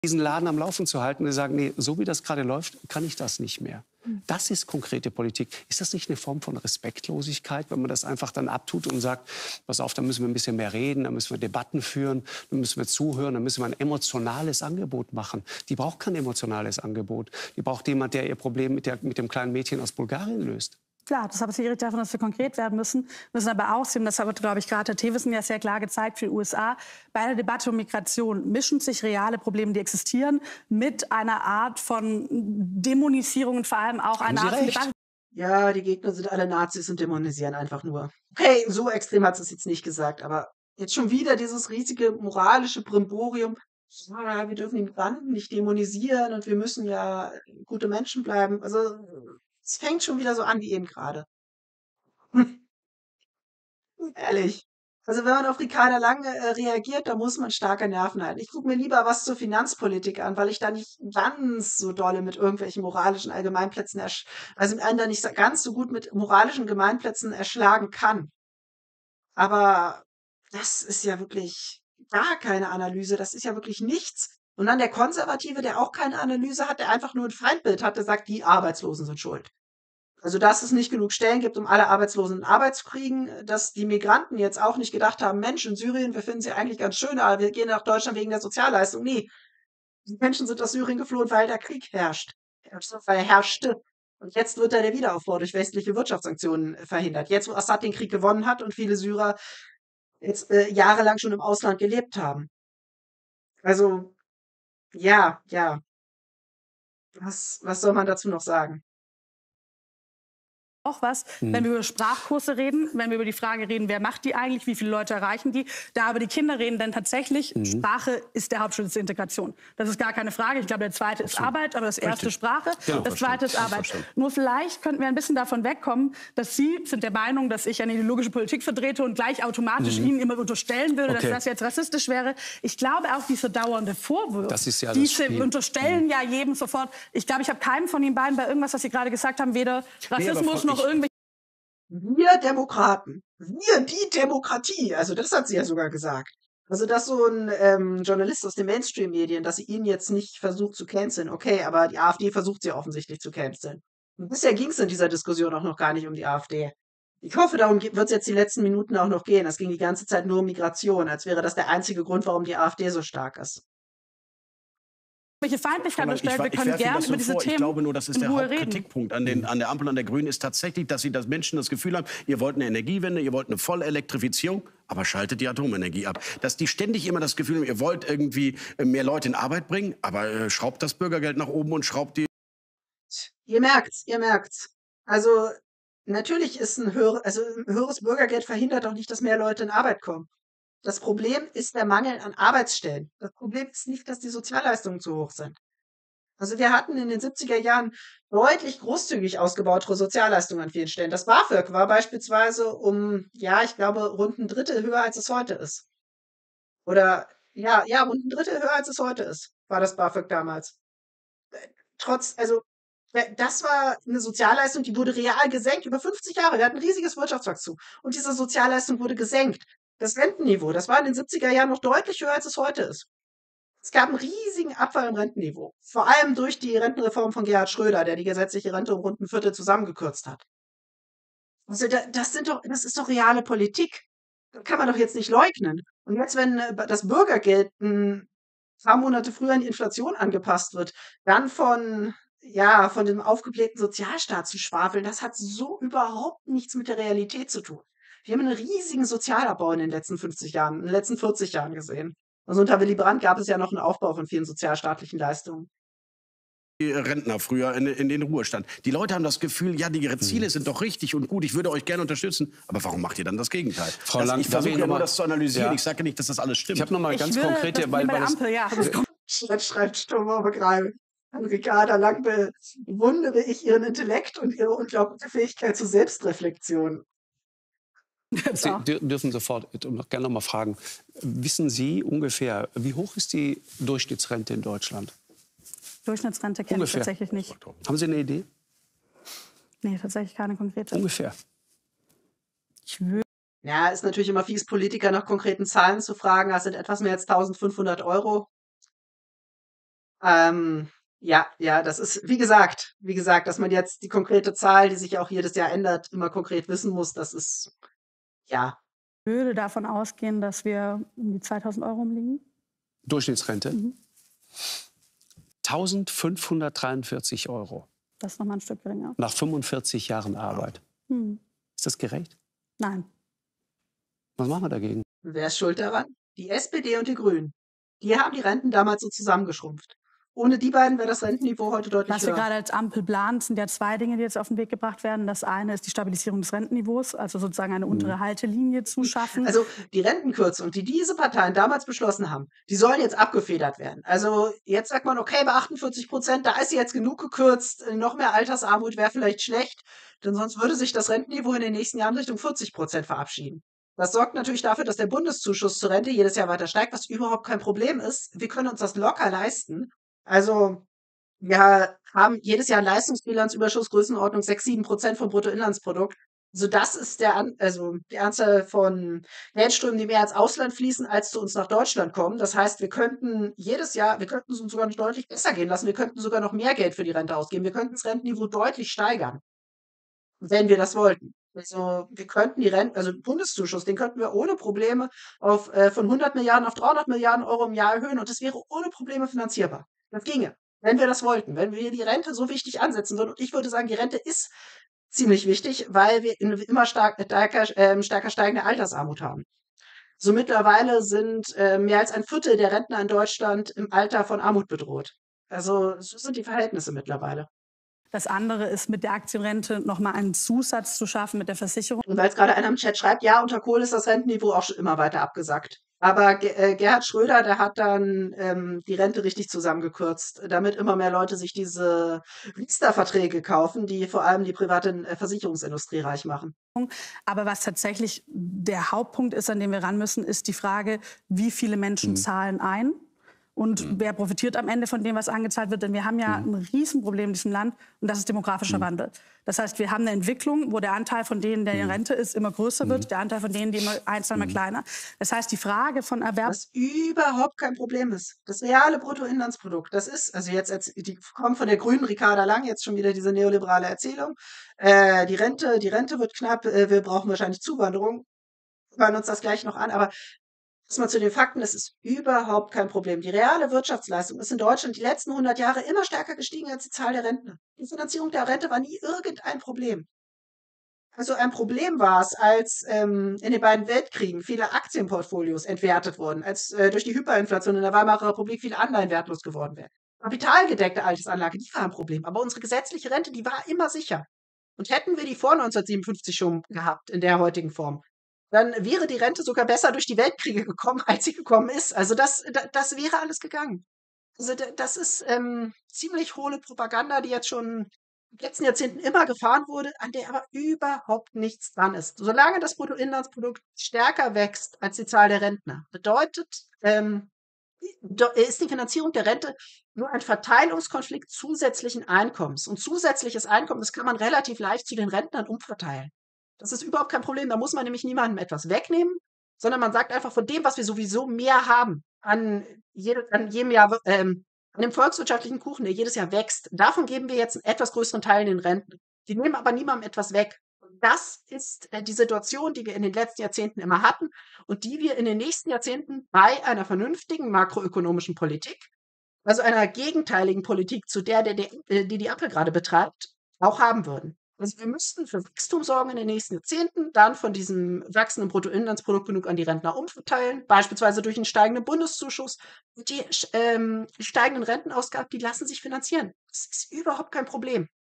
diesen Laden am Laufen zu halten und die sagen, nee, so wie das gerade läuft, kann ich das nicht mehr. Das ist konkrete Politik. Ist das nicht eine Form von Respektlosigkeit, wenn man das einfach dann abtut und sagt, pass auf, da müssen wir ein bisschen mehr reden, da müssen wir Debatten führen, da müssen wir zuhören, da müssen wir ein emotionales Angebot machen. Die braucht kein emotionales Angebot. Die braucht jemand, der ihr Problem mit dem kleinen Mädchen aus Bulgarien löst. Klar, das habe ich davon, dass wir konkret werden müssen aber aussehen. Das hat, glaube ich, gerade Herr Thewissen ja sehr klar gezeigt für die USA. Bei der Debatte um Migration mischen sich reale Probleme, die existieren, mit einer Art von Dämonisierung und vor allem auch einer Art von Debatte. Ja, die Gegner sind alle Nazis und dämonisieren einfach nur. Okay, so extrem hat es jetzt nicht gesagt, aber jetzt schon wieder dieses riesige moralische Brimborium. Ja, wir dürfen die Migranten nicht dämonisieren und wir müssen ja gute Menschen bleiben. Also, es fängt schon wieder so an wie eben gerade. Ehrlich. Also wenn man auf Ricarda Lang reagiert, da muss man starke Nerven halten. Ich gucke mir lieber was zur Finanzpolitik an, weil ich da nicht ganz so dolle mit irgendwelchen moralischen Allgemeinplätzen, also einen da nicht ganz so gut mit moralischen Gemeinplätzen erschlagen kann. Aber das ist ja wirklich gar keine Analyse, das ist ja wirklich nichts. Und dann der Konservative, der auch keine Analyse hat, der einfach nur ein Feindbild hat, der sagt, die Arbeitslosen sind schuld. Also, dass es nicht genug Stellen gibt, um alle Arbeitslosen in Arbeit zu kriegen, dass die Migranten jetzt auch nicht gedacht haben, Mensch, in Syrien, wir finden sie eigentlich ganz schön, aber wir gehen nach Deutschland wegen der Sozialleistung. Nee, die Menschen sind aus Syrien geflohen, weil der Krieg herrscht. Weil er herrschte. Und jetzt wird da der Wiederaufbau durch westliche Wirtschaftssanktionen verhindert. Jetzt, wo Assad den Krieg gewonnen hat und viele Syrer jetzt jahrelang schon im Ausland gelebt haben. Also, ja, ja. Was soll man dazu noch sagen? Auch was, wenn wir über Sprachkurse reden, wenn wir über die Frage reden, wer macht die eigentlich, wie viele Leute erreichen die, da über die Kinder reden, denn tatsächlich, Sprache ist der Hauptschlüssel zur Integration. Das ist gar keine Frage. Ich glaube, der zweite ist Arbeit, aber das erste Sprache, das zweite ist Arbeit. Nur vielleicht könnten wir ein bisschen davon wegkommen, dass Sie sind der Meinung, dass ich eine ideologische Politik vertrete und gleich automatisch Ihnen immer unterstellen würde, dass das jetzt rassistisch wäre. Ich glaube auch, diese dauernde Vorwürfe, diese unterstellen ja jedem sofort. Ich glaube, ich habe keinem von Ihnen beiden bei irgendwas, was Sie gerade gesagt haben, weder Rassismus noch irgendwelche. Wir Demokraten, wir die Demokratie, also das hat sie ja sogar gesagt. Also dass so ein Journalist aus den Mainstream-Medien, dass sie ihn jetzt nicht versucht zu canceln, okay, aber die AfD versucht sie offensichtlich zu canceln. Und bisher ging es in dieser Diskussion auch noch gar nicht um die AfD. Ich hoffe, darum wird es jetzt die letzten Minuten auch noch gehen. Es ging die ganze Zeit nur um Migration, als wäre das der einzige Grund, warum die AfD so stark ist. Welche Feindlichkeit unterstellt, wir können gerne über diese Themen Ich glaube nur, das ist der in Ruhe Hauptkritikpunkt an der Ampel, an der Grünen, ist tatsächlich, dass sie das Menschen das Gefühl haben, ihr wollt eine Energiewende, ihr wollt eine volle Elektrifizierung, aber schaltet die Atomenergie ab. Dass die ständig immer das Gefühl haben, ihr wollt irgendwie mehr Leute in Arbeit bringen, aber schraubt das Bürgergeld nach oben und schraubt die... Ihr merkt's, ihr merkt's. Also natürlich ist ein höheres Bürgergeld verhindert auch nicht, dass mehr Leute in Arbeit kommen. Das Problem ist der Mangel an Arbeitsstellen. Das Problem ist nicht, dass die Sozialleistungen zu hoch sind. Also wir hatten in den 70er Jahren deutlich großzügig ausgebautere Sozialleistungen an vielen Stellen. Das BAföG war beispielsweise ja, ich glaube, rund ein Drittel höher, als es heute ist. Oder ja, rund ein Drittel höher, als es heute ist, war das BAföG damals. Also das war eine Sozialleistung, die wurde real gesenkt über 50 Jahre. Wir hatten ein riesiges Wirtschaftswachstum. Und diese Sozialleistung wurde gesenkt. Das Rentenniveau, das war in den 70er Jahren noch deutlich höher, als es heute ist. Es gab einen riesigen Abfall im Rentenniveau. Vor allem durch die Rentenreform von Gerhard Schröder, der die gesetzliche Rente um rund ein Viertel zusammengekürzt hat. Also das ist doch reale Politik. Das kann man doch jetzt nicht leugnen. Und jetzt, wenn das Bürgergeld ein paar Monate früher an die Inflation angepasst wird, dann von dem aufgeblähten Sozialstaat zu schwafeln, das hat so überhaupt nichts mit der Realität zu tun. Wir haben einen riesigen Sozialabbau in den letzten 50 Jahren, in den letzten 40 Jahren gesehen. Also unter Willy Brandt gab es ja noch einen Aufbau von vielen sozialstaatlichen Leistungen. Rentner früher in den Ruhestand. Die Leute haben das Gefühl, ja, die Ziele sind doch richtig und gut, ich würde euch gerne unterstützen. Aber warum macht ihr dann das Gegenteil? Frau Lang, ich versuche ja nur das zu analysieren. Ja. Ich sage ja nicht, dass das alles stimmt. Ich habe noch mal ganz konkrete, bei der Ampel, ja. Schreibt Sturm begreifen. An Ricarda Lang bewundere ich ihren Intellekt und ihre unglaubliche Fähigkeit zur Selbstreflexion. Sie dürfen sofort gerne noch mal fragen. Wissen Sie ungefähr, wie hoch ist die Durchschnittsrente in Deutschland? Durchschnittsrente kenne ich tatsächlich nicht. Haben Sie eine Idee? Nee, tatsächlich keine konkrete. Ungefähr. Ja, ist natürlich immer fies, Politiker nach konkreten Zahlen zu fragen. Das sind etwas mehr als 1.500 Euro. Ja, das ist, wie gesagt, dass man jetzt die konkrete Zahl, die sich ja auch jedes Jahr ändert, immer konkret wissen muss, das ist, ja, Ich würde davon ausgehen, dass wir um die 2.000 Euro liegen. Durchschnittsrente? 1.543 Euro Das ist noch mal ein Stück geringer. nach 45 Jahren Arbeit. Ist das gerecht? Nein. Was machen wir dagegen? wer ist schuld daran? Die SPD und die Grünen. Die haben die Renten damals so zusammengeschrumpft. Ohne die beiden wäre das Rentenniveau heute deutlich Was wir höher. gerade als Ampel planen, sind ja 2 Dinge, die jetzt auf den Weg gebracht werden. Das eine ist die Stabilisierung des Rentenniveaus, also sozusagen eine untere Haltelinie zu schaffen. Also die Rentenkürzung, die diese Parteien damals beschlossen haben, die sollen jetzt abgefedert werden. Also jetzt sagt man, okay, bei 48%, da ist jetzt genug gekürzt, noch mehr Altersarmut wäre vielleicht schlecht, denn sonst würde sich das Rentenniveau in den nächsten Jahren Richtung 40% verabschieden. Das sorgt natürlich dafür, dass der Bundeszuschuss zur Rente jedes Jahr weiter steigt, was überhaupt kein Problem ist. Wir können uns das locker leisten. Also wir haben jedes Jahr einen Leistungsbilanzüberschuss, Größenordnung 6-7% vom Bruttoinlandsprodukt. Also das ist also die Anzahl von Geldströmen, die mehr ins Ausland fließen, als zu uns nach Deutschland kommen. Das heißt, wir könnten jedes Jahr, wir könnten es uns sogar noch deutlich besser gehen lassen. Wir könnten sogar noch mehr Geld für die Rente ausgeben. Wir könnten das Rentenniveau deutlich steigern, wenn wir das wollten. Also wir könnten also den Bundeszuschuss, den könnten wir ohne Probleme von 100 Milliarden auf 300 Milliarden Euro im Jahr erhöhen und das wäre ohne Probleme finanzierbar. Das ginge, wenn wir das wollten, wenn wir die Rente so wichtig ansetzen würden. Und ich würde sagen, die Rente ist ziemlich wichtig, weil wir eine immer stärker steigende Altersarmut haben. So mittlerweile sind mehr als ein Viertel der Rentner in Deutschland im Alter von Armut bedroht. Also so sind die Verhältnisse mittlerweile. Das andere ist, mit der Aktienrente noch mal einen Zusatz zu schaffen mit der Versicherung. Und weil es gerade einer im Chat schreibt, ja, unter Kohl ist das Rentenniveau auch schon immer weiter abgesackt. Aber Gerhard Schröder, der hat dann die Rente richtig zusammengekürzt, damit immer mehr Leute sich diese Riester-Verträge kaufen, die vor allem die private Versicherungsindustrie reich machen. Aber was tatsächlich der Hauptpunkt ist, an dem wir ran müssen, ist die Frage, wie viele Menschen zahlen ein? Und wer profitiert am Ende von dem, was angezahlt wird? Denn wir haben ja ein Riesenproblem in diesem Land, und das ist demografischer Wandel. Das heißt, wir haben eine Entwicklung, wo der Anteil von denen, der in Rente ist, immer größer wird, der Anteil von denen, die immer einzeln immer kleiner. Das heißt, die Frage von Erwerb... Was überhaupt kein Problem ist. Das reale Bruttoinlandsprodukt, das ist, also jetzt, die kommt von der grünen Ricarda Lang, jetzt schon wieder diese neoliberale Erzählung. Die Rente wird knapp, wir brauchen wahrscheinlich Zuwanderung. Wir hören uns das gleich noch an, aber erstmal zu den Fakten, es ist überhaupt kein Problem. Die reale Wirtschaftsleistung ist in Deutschland die letzten 100 Jahre immer stärker gestiegen als die Zahl der Rentner. Die Finanzierung der Rente war nie irgendein Problem. Also ein Problem war es, als in den beiden Weltkriegen viele Aktienportfolios entwertet wurden, als durch die Hyperinflation in der Weimarer Republik viele Anleihen wertlos geworden wären. Kapitalgedeckte Altersanlage, die war ein Problem. Aber unsere gesetzliche Rente, die war immer sicher. Und hätten wir die vor 1957 schon gehabt, in der heutigen Form, dann wäre die Rente sogar besser durch die Weltkriege gekommen, als sie gekommen ist. Also das wäre alles gegangen. Also das ist ziemlich hohle Propaganda, die jetzt schon in den letzten Jahrzehnten immer gefahren wurde, an der aber überhaupt nichts dran ist. Solange das Bruttoinlandsprodukt stärker wächst als die Zahl der Rentner, bedeutet, ist die Finanzierung der Rente nur ein Verteilungskonflikt zusätzlichen Einkommens. Und zusätzliches Einkommen, das kann man relativ leicht zu den Rentnern umverteilen. Das ist überhaupt kein Problem. Da muss man nämlich niemandem etwas wegnehmen, sondern man sagt einfach, von dem, was wir sowieso mehr haben, an jedem Jahr, an dem volkswirtschaftlichen Kuchen, der jedes Jahr wächst, davon geben wir jetzt einen etwas größeren Teil in den Renten. Die nehmen aber niemandem etwas weg. Und das ist die Situation, die wir in den letzten Jahrzehnten immer hatten und die wir in den nächsten Jahrzehnten bei einer vernünftigen makroökonomischen Politik, also einer gegenteiligen Politik zu der die Ampel gerade betreibt, auch haben würden. Also wir müssten für Wachstum sorgen in den nächsten Jahrzehnten, dann von diesem wachsenden Bruttoinlandsprodukt genug an die Rentner umverteilen, beispielsweise durch einen steigenden Bundeszuschuss. Die steigenden Rentenausgaben, die lassen sich finanzieren. Das ist überhaupt kein Problem.